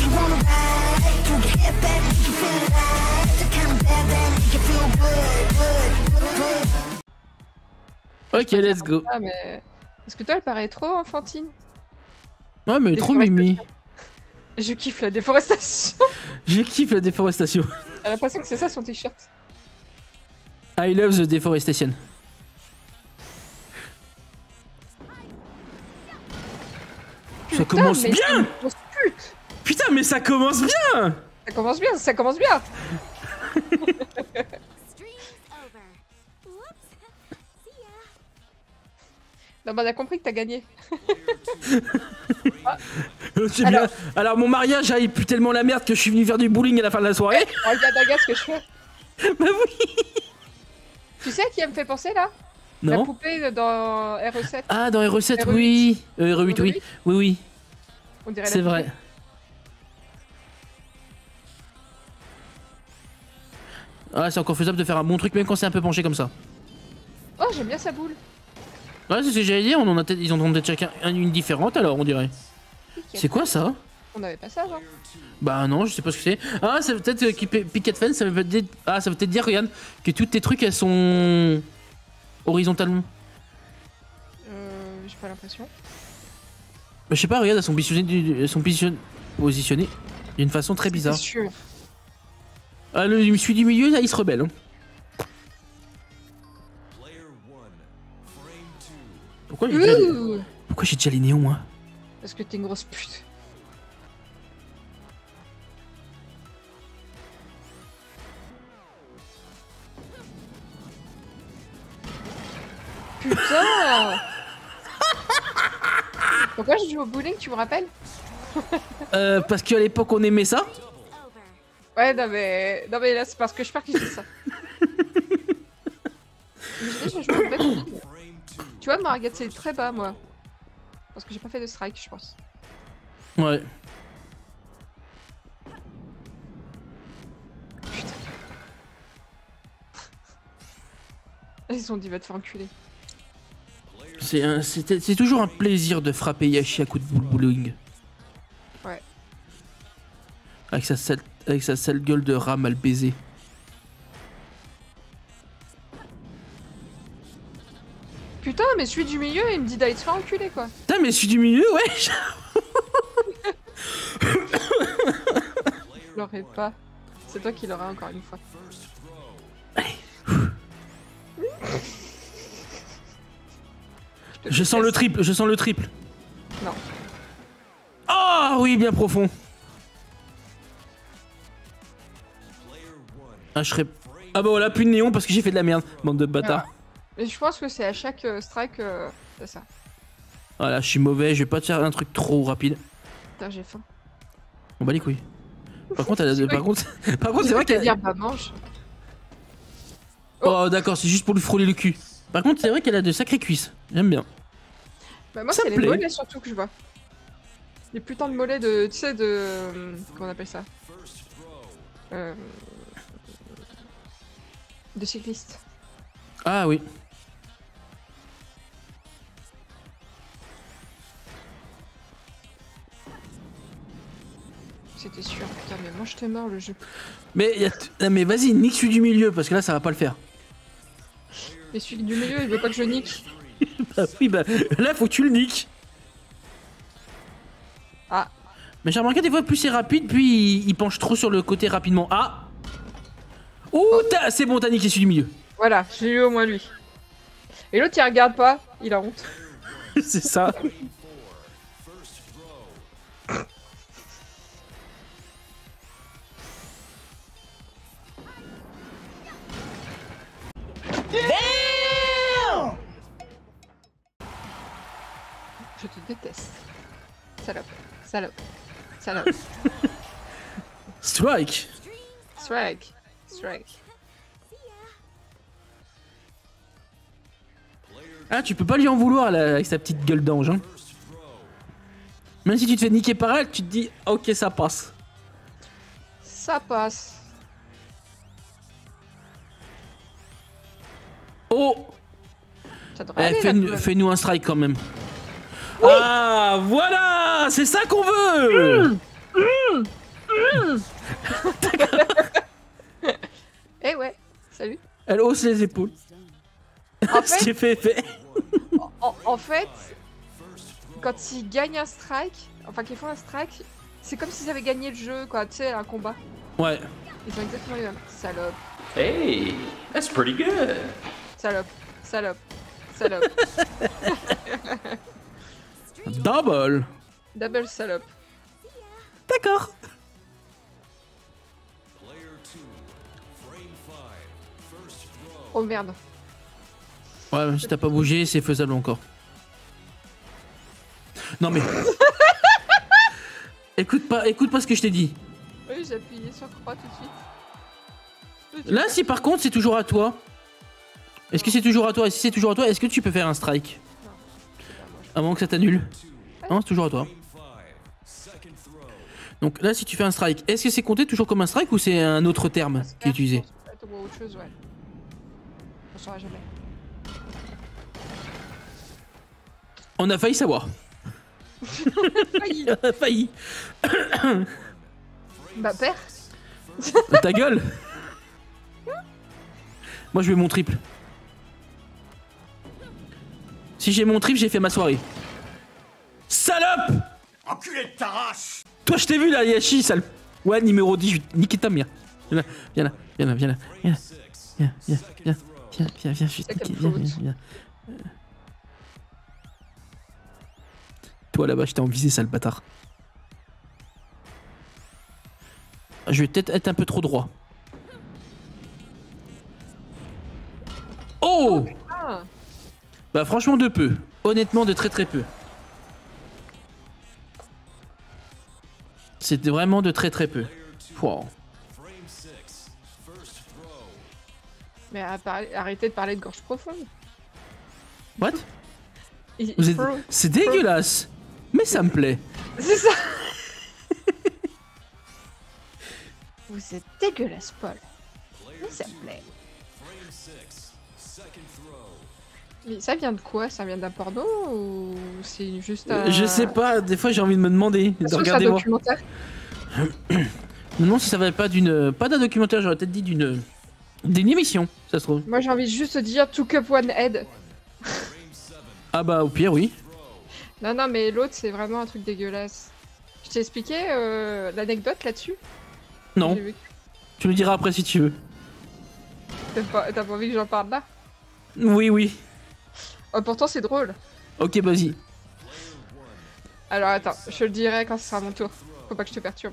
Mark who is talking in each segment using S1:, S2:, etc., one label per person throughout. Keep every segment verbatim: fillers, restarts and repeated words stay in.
S1: Ok, let's go.
S2: Ah, mais... Est-ce que toi, elle paraît trop enfantine?
S1: Ouais, mais trop mimi.
S2: Je kiffe la déforestation.
S1: Je kiffe la déforestation.
S2: J'ai l'impression que c'est ça son t-shirt.
S1: I love the deforestation. Ça commence
S2: mais
S1: bien.
S2: Pute.
S1: Putain, mais ça commence bien.
S2: Ça commence bien, ça commence bien. Non, bah on a compris que t'as gagné.
S1: Ah. C'est bien. Alors... Alors mon mariage a pu tellement la merde que je suis venu faire du bowling à la fin de la soirée.
S2: Oh, regarde, regarde ce que je fais.
S1: Bah oui.
S2: Tu sais à qui elle me fait penser là?
S1: Non.
S2: La poupée dans R E sept.
S1: Ah, dans R E sept, R E huit. Oui. Euh, R E huit, oui. Oui, oui.
S2: On dirait
S1: c'est vrai. Ah, c'est encore faisable de faire un bon truc même quand c'est un peu penché comme ça.
S2: Oh, j'aime bien sa boule.
S1: Ouais, c'est ce que j'allais dire, on en a ils en ont peut-être chacun une différente alors, on dirait. C'est quoi ça?
S2: On avait pas ça avant.
S1: Bah non, je sais pas ce que c'est. Ah, ça veut peut-être euh, Picket Fence, ça veut peut-être ah, ça veut peut-être dire, regarde, que tous tes trucs elles sont horizontalement.
S2: Euh, j'ai pas l'impression.
S1: Bah, je sais pas, regarde, elles sont positionnées, elles sont positionnées d'une façon très bizarre.
S2: C'est sûr.
S1: Ah, le celui du milieu, là, il se rebelle. Hein. Pourquoi j'ai déjà... Pourquoi j'ai déjà les néons, moi?
S2: Parce que t'es une grosse pute. Putain. Pourquoi je joue au bowling, tu me rappelles?
S1: Euh, parce qu'à l'époque, on aimait ça.
S2: Ouais, non mais... Non mais là, c'est parce que je pars que je dis ça. Mais je dis, je joue au bowling. Tu vois, Margaret, c'est très bas, moi. Parce que j'ai pas fait de strike, je pense.
S1: Ouais.
S2: Putain. Ils ont dit, va te faire enculer.
S1: C'est toujours un plaisir de frapper Yashi à coup de bowling.
S2: Ouais.
S1: Avec sa sale, avec sa sale gueule de rat mal baisée.
S2: Putain, mais celui du milieu, il me dit d'aller te faire enculer, quoi.
S1: Putain, mais celui du milieu, ouais.
S2: Je l'aurais pas. C'est toi qui l'auras encore une fois.
S1: Allez. Je, je sens le triple, je sens le triple.
S2: Non.
S1: Oh oui, bien profond. Ah, je serais... Ah bah voilà, plus de néon parce que j'ai fait de la merde, bande de bâtards.
S2: Ah. Mais je pense que c'est à chaque euh, strike, euh, c'est ça.
S1: Voilà, je suis mauvais, je vais pas te faire un truc trop rapide.
S2: Putain, j'ai faim.
S1: On bat les couilles. Par contre, elle a... par contre, par contre, c'est vrai qu'elle...
S2: dire bah mange.
S1: Oh, oh d'accord, c'est juste pour lui frôler le cul. Par contre, c'est vrai qu'elle a de sacrées cuisses. J'aime bien.
S2: Bah moi, c'est les mollets surtout que je vois. Les putains de mollets de... Tu sais, de... Comment on appelle ça? Euh... De cycliste.
S1: Ah oui.
S2: C'était sûr, putain, mais moi je te mords le jeu.
S1: Mais, y a t... mais vas-y, nique celui du milieu, parce que là ça va pas le faire.
S2: Mais celui du milieu, il veut pas que je nique.
S1: Bah oui, bah là faut que tu le niques.
S2: Ah.
S1: Mais j'ai remarqué des fois, plus c'est rapide, puis il, il penche trop sur le côté rapidement. Ah. Ouh, oh. C'est bon, t'as niqué celui du milieu.
S2: Voilà, j'ai eu au moins lui. Et l'autre il regarde pas, il a honte.
S1: C'est ça.
S2: Damn! Je te déteste. Salope. Salope. Salope.
S1: Strike.
S2: Strike. Strike.
S1: Ah, tu peux pas lui en vouloir là, avec sa petite gueule d'ange. Hein. Même si tu te fais niquer par elle, tu te dis ok, ça passe.
S2: Ça passe.
S1: Oh, eh, fais-nous fais un strike quand même. Oui. Ah, voilà, c'est ça qu'on veut. Mmh. Mmh.
S2: Eh ouais, salut.
S1: Elle hausse les épaules.
S2: En
S1: Ce qui est fait, est fait.
S2: En, en fait, quand ils gagnent un strike, enfin qu'ils font un strike, c'est comme s'ils avaient gagné le jeu, quoi, tu sais, un combat.
S1: Ouais.
S2: Ils ont exactement les mêmes. Salope.
S3: Hey, that's pretty good.
S2: Salope. Salope. Salope.
S1: Double.
S2: Double salope.
S1: D'accord.
S2: Oh merde.
S1: Ouais, même si t'as pas bougé, c'est faisable encore. Non mais... écoute pas, écoute pas ce que je t'ai dit.
S2: Oui, j'ai appuyé sur croix tout de suite.
S1: Là, si par contre c'est toujours à toi. Est-ce que c'est toujours à toi? Et si c'est toujours à toi, est-ce que tu peux faire un strike? Avant que ça t'annule. Non, c'est toujours à toi. Donc là, si tu fais un strike, est-ce que c'est compté toujours comme un strike ou c'est un autre terme qui est utilisé?
S2: Ou autre chose, ouais. On saura jamais.
S1: On a failli savoir.
S2: Failli.
S1: On a failli.
S2: Bah, père.
S1: Ta gueule. Moi, je vais mon triple. Si j'ai mon triple, j'ai fait ma soirée. Salope!
S4: Enculé de ta race!
S1: Toi, je t'ai vu là, Yashi, sale. Ouais, numéro dix-huit. Niquez ta mère. Viens là, viens là, viens là, viens là. Viens, viens, viens, viens, viens, viens, viens, je vais te niquer, viens, viens, viens. Toi là-bas, je t'ai envisé, sale bâtard. Je vais peut-être être un peu trop droit. Oh!
S2: Ah.
S1: Bah franchement de peu. Honnêtement de très très peu. C'était vraiment de très très peu. Wow.
S2: Mais à parler- arrêtez de parler de gorge profonde.
S1: What?
S2: Il-
S1: Vous êtes...
S2: Pro-
S1: C'est dégueulasse. Mais ça me plaît.
S2: C'est ça. Vous êtes dégueulasse, Paul. Mais ça me plaît. Mais ça vient de quoi? Ça vient d'un porno ou c'est juste un...
S1: Je sais pas, des fois j'ai envie de me demander, de
S2: Est-ce que c'est un
S1: regarder voir.
S2: documentaire?
S1: Non, si ça va pas d'une... Pas d'un documentaire, j'aurais peut-être dit d'une... D'une émission, ça se trouve.
S2: Moi j'ai envie de juste de dire two cup one head.
S1: Ah bah au pire, oui.
S2: Non, non, mais l'autre c'est vraiment un truc dégueulasse. Je t'ai expliqué euh, l'anecdote là-dessus?
S1: Non,
S2: J'ai vu.
S1: tu me diras après si tu veux.
S2: T'as pas, t'as pas envie que j'en parle là?
S1: Oui, oui.
S2: Oh, pourtant c'est drôle.
S1: Ok, vas-y.
S2: Alors attends, je te le dirai quand ce sera mon tour. Faut pas que je te perturbe.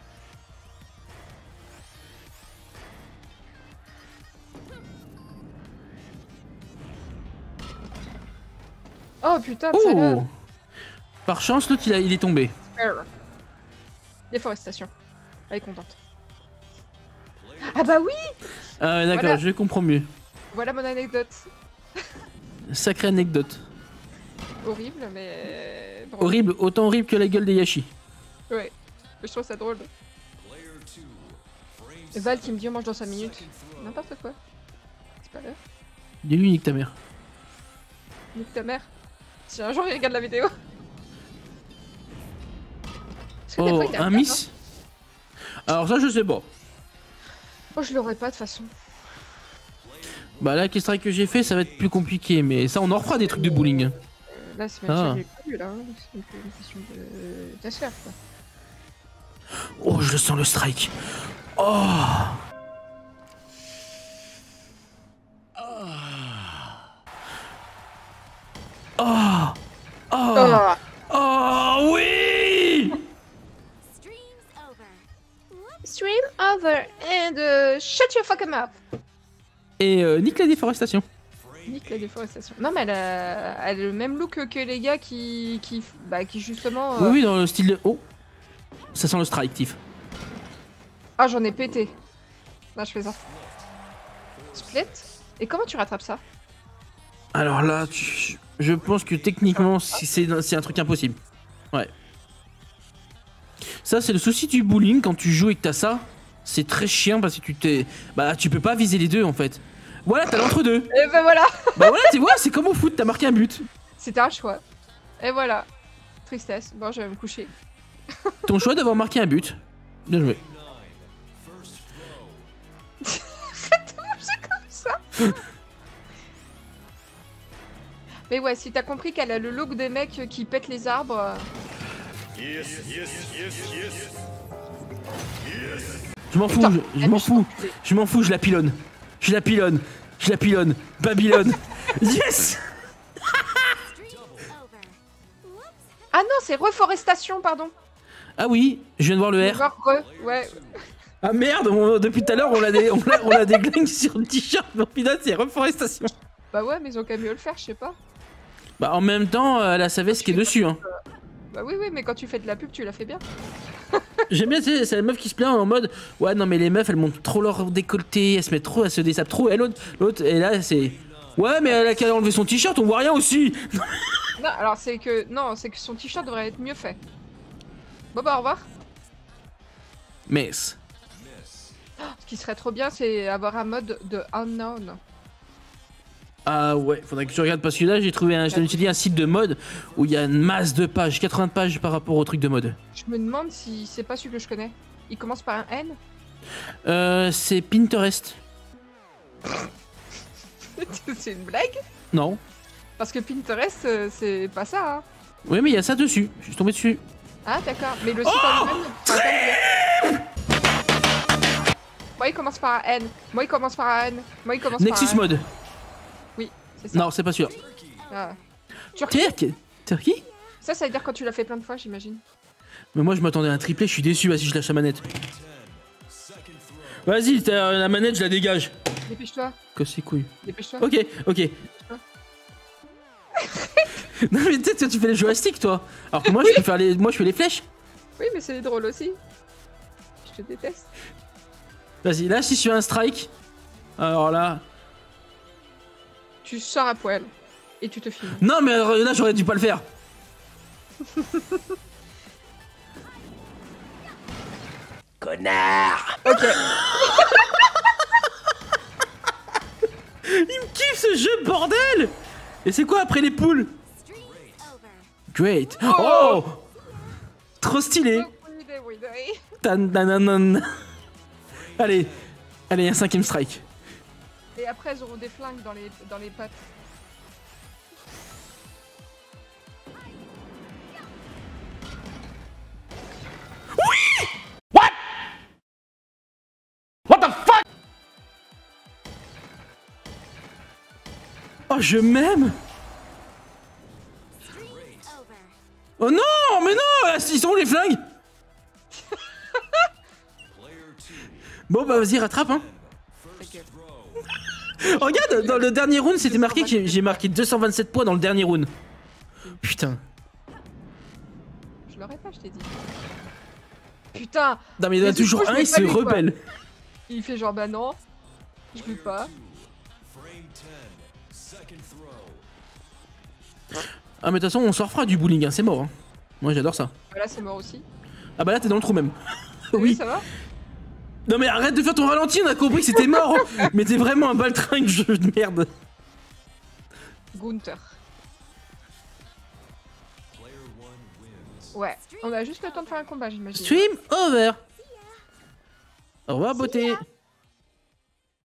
S2: Oh putain de
S1: Oh!
S2: salope.
S1: Par chance, l'autre il, a- il est tombé.
S2: Error. Déforestation. Elle est contente. Ah bah oui!
S1: Ah ouais, d'accord,
S2: Voilà.
S1: je comprends mieux.
S2: Voilà mon anecdote.
S1: Sacrée anecdote.
S2: Horrible, mais... drôle.
S1: Horrible, autant horrible que la gueule des Yashi.
S2: Ouais. Je trouve ça drôle. Et Val qui me dit on mange dans cinq minutes. N'importe quoi. C'est pas l'heure.
S1: Dis-lui, nique ta mère.
S2: Nique ta mère. Si un jour il regarde la vidéo. Est-ce que des
S1: Oh,
S2: fois, il a
S1: un
S2: peur,
S1: miss? Alors ça, je sais pas.
S2: hein Oh, je l'aurais pas de toute façon.
S1: Bah là, quel strike que j'ai fait, ça va être plus compliqué, mais ça, on en refera des trucs de bowling.
S2: Euh, là, c'est même
S1: Ah.
S2: ça que j'ai pas vu là. hein. C'est une une question de ta sœur quoi.
S1: Oh, je le sens le strike. Oh. Oh. Oh.
S2: Ah.
S1: Oh oui.
S2: Stream over and uh, shut your fucking mouth.
S1: Et euh, nique la déforestation.
S2: Nique la déforestation. Non mais elle a, elle a le même look que, que les gars qui, qui, bah, qui justement. euh,
S1: Oui, oui, dans le style de... Oh. Ça sent le strike, Tiff.
S2: Ah j'en ai pété. Là je fais ça. Split. Et comment tu rattrapes ça?
S1: Alors là, tu- je pense que techniquement, si c'est c'est un truc impossible. Ouais. Ça, c'est le souci du bowling quand tu joues et que t'as ça. C'est très chiant parce que tu t'es... Bah, tu peux pas viser les deux en fait. Voilà, t'as l'entre-deux.
S2: Et ben voilà.
S1: Bah voilà, tu vois, c'est comme au foot, t'as marqué un but.
S2: C'était un choix. Et voilà. Tristesse. Bon je vais me coucher.
S1: Ton choix d'avoir marqué un but. Bien joué.
S2: Mais ouais, si t'as compris qu'elle a le look des mecs qui pètent les arbres. euh,
S4: Yes, yes, yes, yes.
S1: Je m'en fous,
S2: Putain,
S1: je, je
S2: elle
S1: m'en
S2: est
S1: fous,
S2: enculée.
S1: je m'en fous, je la pilonne. Je la pilonne, je la pilonne. Babylone. Yes.
S2: Ah non, c'est reforestation, pardon.
S1: Ah oui, je viens de voir le R.
S2: Genre re, ouais.
S1: Ah merde, on- depuis tout à l'heure on l'a des, on l'a, on l'a déglingue sur le t-shirt, mais au final c'est reforestation.
S2: Bah ouais, mais ils ont qu'à mieux le faire, je sais pas.
S1: Bah en même temps, elle a sa veste qui est dessus. Hein.
S2: Bah oui, oui, mais quand tu fais de la pub, tu la fais bien.
S1: J'aime bien, tu sais, c'est la meuf qui se plaint en mode ouais, non, mais les meufs elles montent trop leur décolleté, elles se mettent trop, elles se désapent trop. Et l'autre, l'autre, et là c'est ouais, mais elle a qu'à enlever son t-shirt, on voit rien aussi.
S2: Non, alors c'est que non, c'est que son t-shirt devrait être mieux fait. Bon bah au revoir.
S1: Mais
S2: Ce qui serait trop bien, c'est avoir un mode de unknown.
S1: ah ouais, faudrait que tu regardes parce que là j'ai trouvé un, je t'ai dit un site de mode où il y a une masse de pages, quatre-vingts pages par rapport au truc de mode.
S2: Je me demande si c'est pas celui que je connais. Il commence par un N.
S1: Euh, c'est Pinterest.
S2: C'est une blague.
S1: Non.
S2: Parce que Pinterest, euh, c'est pas ça. Hein.
S1: Oui, mais il y a ça dessus. Je suis tombé dessus.
S2: Ah d'accord. Mais le site en lui-même. enfin, pas le dire. Moi il commence par un N. Moi il commence par un N. Moi il commence
S1: Nexus
S2: par un N.
S1: Mode.
S2: Oui, c'est ça.
S1: Non, c'est pas celui-là.
S2: Ah. Turquie.
S1: Turquie. Turquie.
S2: Ça, ça veut dire quand tu l'as fait plein de fois, j'imagine.
S1: Mais moi je m'attendais à un triplé, je suis déçu. Vas-y, je lâche la manette. Vas-y, t'as la manette, je la dégage.
S2: Dépêche-toi.
S1: Que c'est couilles.
S2: Dépêche-toi.
S1: Ok, ok. Non mais peut-être que tu fais les joysticks toi. Alors que moi je peux faire les, moi je fais les flèches.
S2: Oui, mais c'est drôle aussi. Je te déteste.
S1: Vas-y, là si je fais un strike. Alors là.
S2: Tu sors à poil. Et tu te filmes.
S1: Non mais alors, là j'aurais dû pas le faire.
S4: Connard.
S2: Ok.
S1: Il me kiffe ce jeu, bordel. Et c'est quoi après les poules? Great. Oh, trop stylé. Tan, tan, tan, tan. Allez, allez, un cinquième strike.
S2: Et après, ils auront des flingues dans les, dans les pattes.
S1: What the fuck? Oh, je m'aime. Oh non, mais non, ils sont où les flingues? Bon bah vas-y, rattrape hein. Regarde, dans le dernier round, c'était marqué que j'ai- j'ai marqué deux cent vingt-sept points dans le dernier round. Putain.
S2: Je l'aurais pas, je t'ai dit. Putain.
S1: Non mais il y en a
S2: Mais du
S1: toujours
S2: coup, je
S1: un,
S2: l'ai
S1: il
S2: pas
S1: se
S2: lu, quoi.
S1: rebelle.
S2: Il fait genre bah non. Je veux pas.
S1: Ah mais de toute façon, on s'en refera du bowling, hein, c'est mort. Hein. Moi j'adore ça.
S2: Bah là, c'est mort aussi.
S1: Ah bah là t'es dans le trou même.
S2: Oui,
S1: Oui.
S2: ça va.
S1: Non mais arrête de faire ton ralenti, on a compris que c'était mort. Hein. Mais t'es vraiment un baltringue, jeu de merde.
S2: Gunther. Ouais, on a juste le temps de faire un combat, j'imagine.
S1: Stream over. Au revoir beauté.